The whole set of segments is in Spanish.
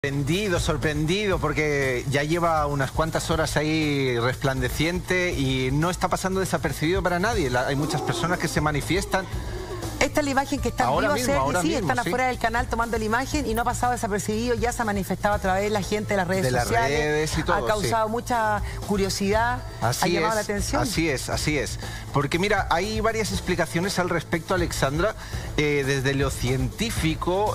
Sorprendido, porque ya lleva unas cuantas horas ahí resplandeciente y no está pasando desapercibido para nadie. Hay muchas personas que se manifiestan. Esta es la imagen que están vivos, sí, están afuera del canal tomando la imagen y no ha pasado desapercibido, ya se ha manifestado a través de la gente de las redes sociales, y todo, ha causado mucha curiosidad, ha llamado la atención. Así es. Porque mira, hay varias explicaciones al respecto, Alexandra. Desde lo científico,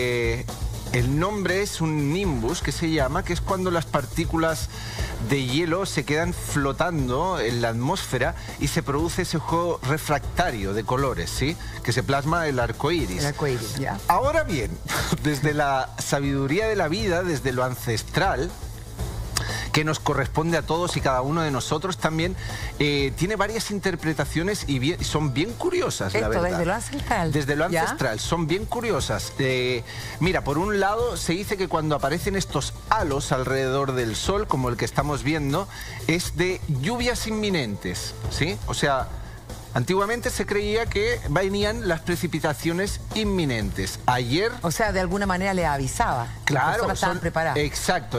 el nombre es un nimbus, que se llama, que es cuando las partículas de hielo se quedan flotando en la atmósfera y se produce ese juego refractario de colores, ¿sí? Que se plasma el arco iris. El arco iris, ya. Ahora bien, desde la sabiduría de la vida, desde lo ancestral, que nos corresponde a todos y cada uno de nosotros también, tiene varias interpretaciones y son bien curiosas, la verdad. Desde lo ancestral. Desde lo ancestral, son bien curiosas. Mira, por un lado se dice que cuando aparecen estos halos alrededor del Sol, como el que estamos viendo, es de lluvias inminentes, ¿sí? O sea, antiguamente se creía que venían las precipitaciones inminentes. Ayer... O sea, de alguna manera le avisaba. Claro, las personas estaban preparadas. Exacto.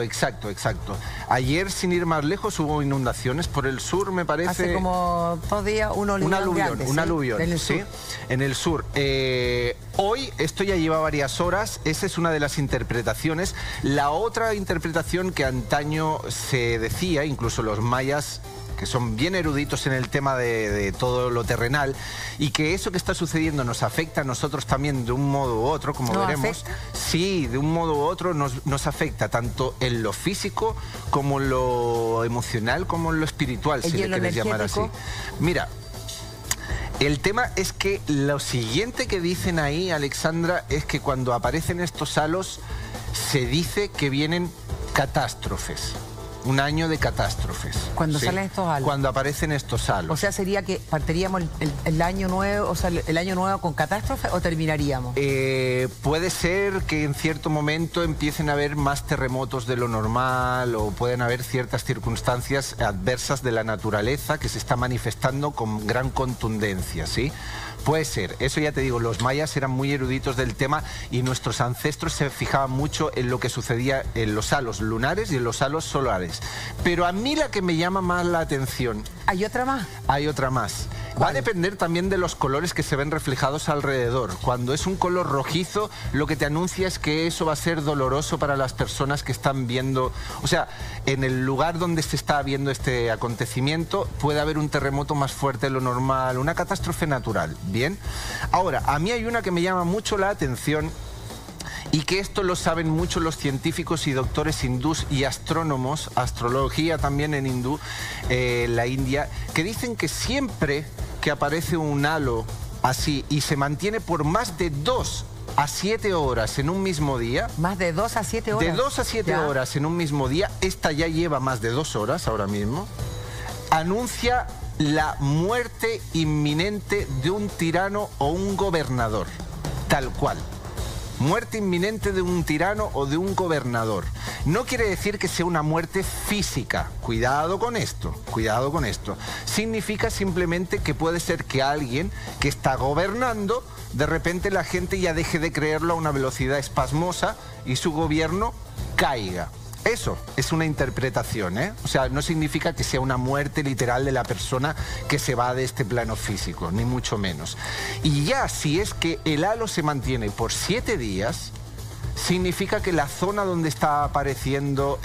Ayer, sin ir más lejos, hubo inundaciones por el sur, me parece. Hace como 2 días, un aluvión, ¿sí? En el sur. Hoy, esto ya lleva varias horas, esa es una de las interpretaciones. La otra interpretación que antaño se decía, incluso los mayas, que son bien eruditos en el tema de todo lo terrenal, y que eso que está sucediendo nos afecta a nosotros también de un modo u otro, como veremos. ¿Afecta? Sí, de un modo u otro nos afecta tanto en lo físico como en lo emocional, como en lo espiritual, si le quieres llamar así. Mira, el tema es que lo siguiente que dicen ahí, Alexandra, es que cuando aparecen estos halos se dice que vienen catástrofes. Un año de catástrofes. Cuando salen estos halos. Cuando aparecen estos halos. O sea, sería que partiríamos el año nuevo, o sea, el año nuevo con catástrofe, o terminaríamos. Puede ser que en cierto momento empiecen a haber más terremotos de lo normal, o pueden haber ciertas circunstancias adversas de la naturaleza que se está manifestando con gran contundencia, ¿sí? Puede ser, eso ya te digo, los mayas eran muy eruditos del tema y nuestros ancestros se fijaban mucho en lo que sucedía en los halos lunares y en los halos solares. Pero a mí la que me llama más la atención... ¿Hay otra más? Hay otra más. Va a depender también de los colores que se ven reflejados alrededor. Cuando es un color rojizo, lo que te anuncia es que eso va a ser doloroso para las personas que están viendo... O sea, en el lugar donde se está viendo este acontecimiento puede haber un terremoto más fuerte de lo normal, una catástrofe natural. Bien. Ahora, a mí hay una que me llama mucho la atención, y que esto lo saben mucho los científicos y doctores hindús y astrónomos, astrología también en hindú, la India, que dicen que siempre que aparece un halo así y se mantiene por más de 2 a 7 horas en un mismo día... ¿Más de 2 a 7 horas? De 2 a 7 horas en un mismo día, esta ya lleva más de 2 horas ahora mismo, anuncia la muerte inminente de un tirano o un gobernador, tal cual. Muerte inminente de un tirano o de un gobernador. No quiere decir que sea una muerte física. Cuidado con esto, cuidado con esto. Significa simplemente que puede ser que alguien que está gobernando, de repente la gente ya deje de creerlo a una velocidad espasmosa y su gobierno caiga. Eso es una interpretación, ¿eh? O sea, no significa que sea una muerte literal de la persona que se va de este plano físico, ni mucho menos. Y ya si es que el halo se mantiene por 7 días, significa que la zona donde está apareciendo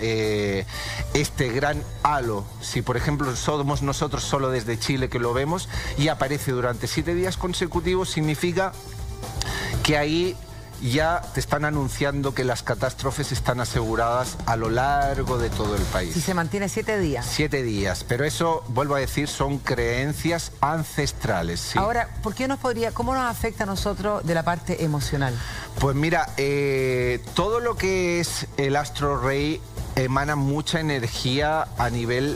este gran halo, si por ejemplo somos nosotros solo desde Chile que lo vemos y aparece durante 7 días consecutivos, significa que ahí ya te están anunciando que las catástrofes están aseguradas a lo largo de todo el país. Si se mantiene 7 días. 7 días, pero eso, vuelvo a decir, son creencias ancestrales. Sí. Ahora, ¿cómo nos afecta a nosotros de la parte emocional? Pues mira, todo lo que es el astro rey emana mucha energía a nivel...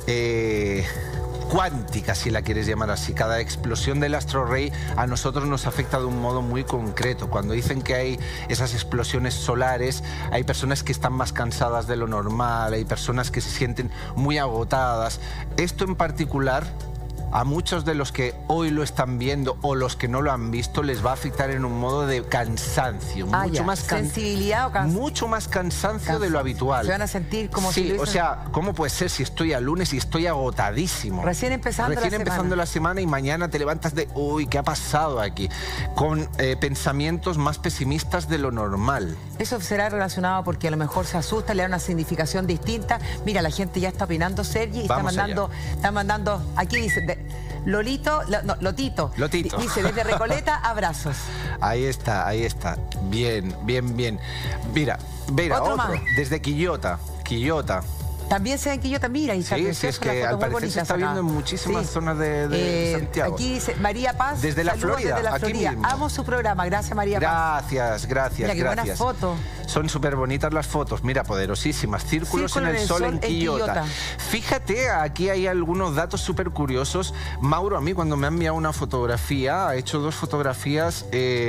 cuántica, si la quieres llamar así. Cada explosión del astro rey a nosotros nos afecta de un modo muy concreto. Cuando dicen que hay esas explosiones solares, hay personas que están más cansadas de lo normal, hay personas que se sienten muy agotadas. Esto en particular a muchos de los que hoy lo están viendo o los que no lo han visto les va a afectar en un modo de cansancio. Mucho más sensibilidad o cansancio. Mucho más cansancio de lo habitual. Se van a sentir como si lo o sea, ¿cómo puede ser si estoy a lunes y estoy agotadísimo? Recién empezando la semana y mañana te levantas de, uy, ¿qué ha pasado aquí? Con pensamientos más pesimistas de lo normal. Eso será relacionado porque a lo mejor se asusta, le da una significación distinta. Mira, la gente ya está opinando, Sergi, y está mandando, aquí dice, Lotito. Dice, desde Recoleta, abrazos. Ahí está. Bien. Mira, otro. Desde Quillota. También se ve en Quillota, mira, y sí, es que al parecer se está viendo en muchísimas zonas de Santiago. Aquí dice María Paz. Desde la Florida. Desde la Florida. Amo su programa, gracias María Paz. Gracias. Mira, qué buenas fotos. Son súper bonitas las fotos, mira, poderosísimas. Círculos en el sol en Quillota. Fíjate, aquí hay algunos datos súper curiosos. Mauro, a mí cuando me ha enviado una fotografía, ha hecho 2 fotografías,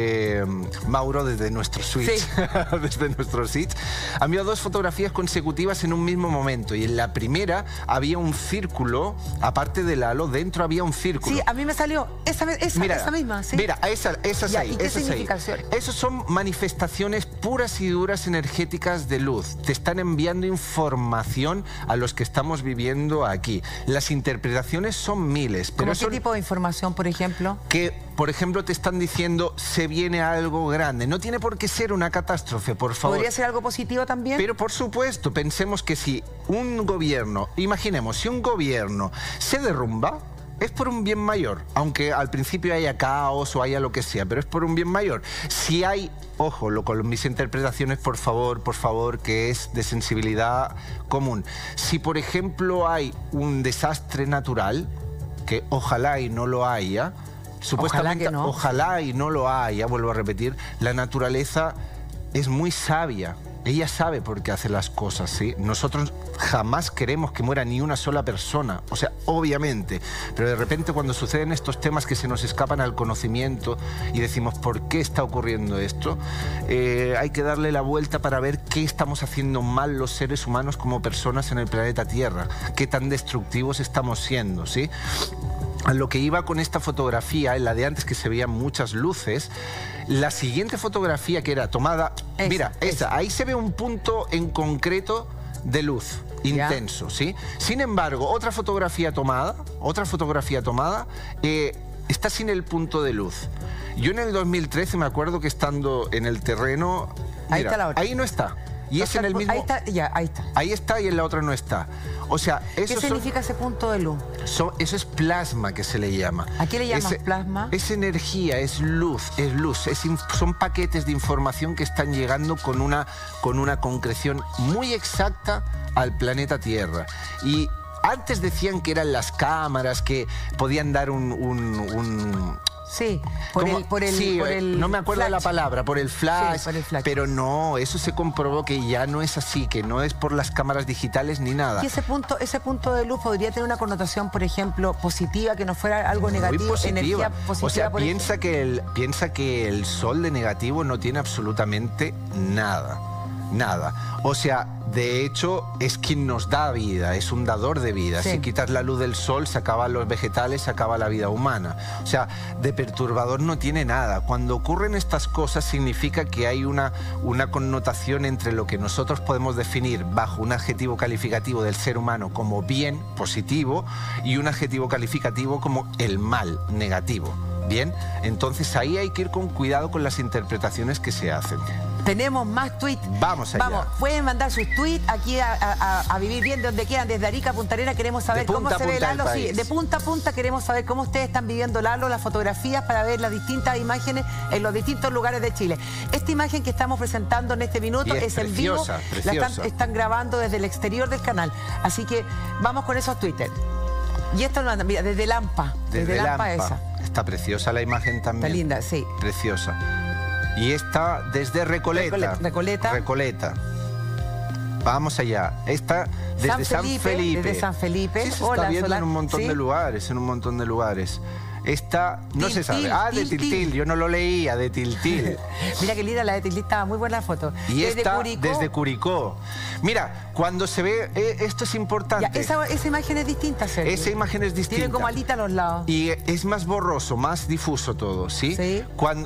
Mauro desde nuestro switch, desde nuestro switch, ha enviado 2 fotografías consecutivas en un mismo momento. Y en la primera había un círculo, aparte del halo, dentro había un círculo. Sí, a mí me salió esa misma. ¿Sí? Mira, esas ahí. ¿Y qué significación? Esos son manifestaciones puras y duras energéticas de luz. Te están enviando información a los que estamos viviendo aquí. Las interpretaciones son miles. Pero ¿Qué tipo de información, por ejemplo? Que, por ejemplo, te están diciendo, se viene algo grande. No tiene por qué ser una catástrofe, por favor. ¿Podría ser algo positivo también? Pero, por supuesto, pensemos que si un gobierno, imaginemos, si un gobierno se derrumba, es por un bien mayor, aunque al principio haya caos o haya lo que sea, pero es por un bien mayor. Si hay, ojo, con mis interpretaciones, por favor, que es de sensibilidad común. Si, por ejemplo, hay un desastre natural, que ojalá y no lo haya, supuestamente, ojalá y no lo haya, vuelvo a repetir, la naturaleza es muy sabia. Ella sabe por qué hace las cosas, ¿sí? Nosotros jamás queremos que muera ni una sola persona, o sea, obviamente, pero de repente cuando suceden estos temas que se nos escapan al conocimiento y decimos, ¿por qué está ocurriendo esto? Hay que darle la vuelta para ver qué estamos haciendo mal los seres humanos como personas en el planeta Tierra, qué tan destructivos estamos siendo, ¿sí? A lo que iba con esta fotografía, en la de antes que se veían muchas luces, la siguiente fotografía que era tomada, esa, ahí se ve un punto en concreto de luz intenso, ¿sí? Sin embargo, otra fotografía tomada, está sin el punto de luz. Yo en el 2013 me acuerdo que estando en el terreno, ahí está la otra. Ahí no está. Y es en el mismo... Ahí está. Ahí está y en la otra no está. O sea, eso ¿qué significa ese punto de luz? Eso es plasma, que se le llama. ¿A qué le llamas plasma? Es energía, es luz. Son paquetes de información que están llegando con una concreción muy exacta al planeta Tierra. Y antes decían que eran las cámaras que podían dar Sí, no me acuerdo flash. De la palabra, por el flash, sí, por el flash. Pero no, eso se comprobó que ya no es así, que no es por las cámaras digitales ni nada. Y ese punto de luz podría tener una connotación, por ejemplo, positiva, que no fuera algo negativo, muy positiva. Energía positiva. O sea, piensa que el sol de negativo no tiene absolutamente nada. O sea, de hecho, es quien nos da vida, es un dador de vida. Sí. Si quitas la luz del sol, se acaban los vegetales, se acaba la vida humana. O sea, de perturbador no tiene nada. Cuando ocurren estas cosas, significa que hay una connotación entre lo que nosotros podemos definir bajo un adjetivo calificativo del ser humano como bien, positivo, y un adjetivo calificativo como el mal, negativo. Bien, entonces ahí hay que ir con cuidado con las interpretaciones que se hacen. Tenemos más tweets. Vamos allá. Vamos, pueden mandar sus tweets aquí a Vivir Bien, de donde quieran, desde Arica a Punta Arenas. Queremos saber cómo se ve Lalo. Sí, de punta a punta queremos saber cómo ustedes están viviendo Lalo, las fotografías para ver las distintas imágenes en los distintos lugares de Chile. Esta imagen que estamos presentando en este minuto es en vivo. La están grabando desde el exterior del canal. Así que vamos con esos Twitter. Y esto lo mandan, mira, desde Lampa. Desde Lampa esa. Está preciosa la imagen también. Está linda, sí. Preciosa. Y esta desde Recoleta. Recoleta. Vamos allá. Esta desde San Felipe. Desde San Felipe. Sí, se está viendo en un montón de lugares, Esta no se sabe. De Tiltil, yo no lo leía, de Tiltil. Mira qué linda la de Tiltil, estaba muy buena la foto. Y esta desde Curicó. Mira, cuando se ve, esto es importante. Ya, esa imagen es distinta, Sergio. Esa imagen es distinta. Tiene como alita a los lados. Y es más borroso, más difuso todo, ¿sí? Sí.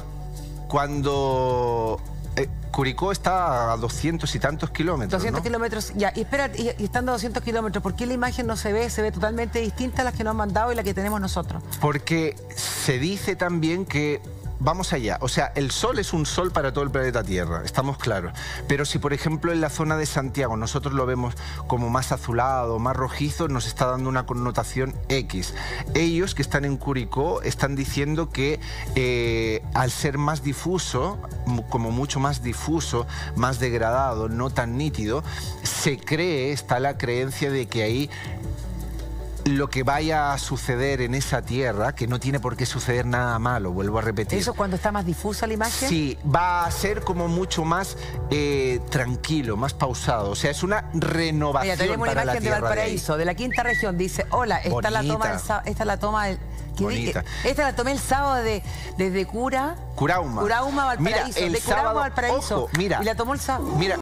Cuando Curicó está a 200 y tantos kilómetros, 200 ¿no? kilómetros, ya. Y espera, y estando a 200 kilómetros, ¿por qué la imagen no se ve? Se ve totalmente distinta a las que nos han mandado y la que tenemos nosotros. Porque se dice también que... Vamos allá, o sea, el sol es un sol para todo el planeta Tierra, estamos claros. Pero si, por ejemplo, en la zona de Santiago nosotros lo vemos como más azulado, más rojizo, nos está dando una connotación X. Ellos que están en Curicó están diciendo que al ser más difuso, como mucho más difuso, más degradado, no tan nítido, se cree, está la creencia de que ahí... lo que vaya a suceder en esa tierra, que no tiene por qué suceder nada malo, vuelvo a repetir. ¿Eso cuando está más difusa la imagen? Sí, va a ser como mucho más tranquilo, más pausado. O sea, es una renovación. Mira, tenemos para una imagen la de Valparaíso, de la quinta región. Dice, hola, esta la toma del... Esta la tomé el sábado desde Curauma, Valparaíso. Mira, de Curauma, Valparaíso. Ojo, mira, y la tomó el sábado. Mira,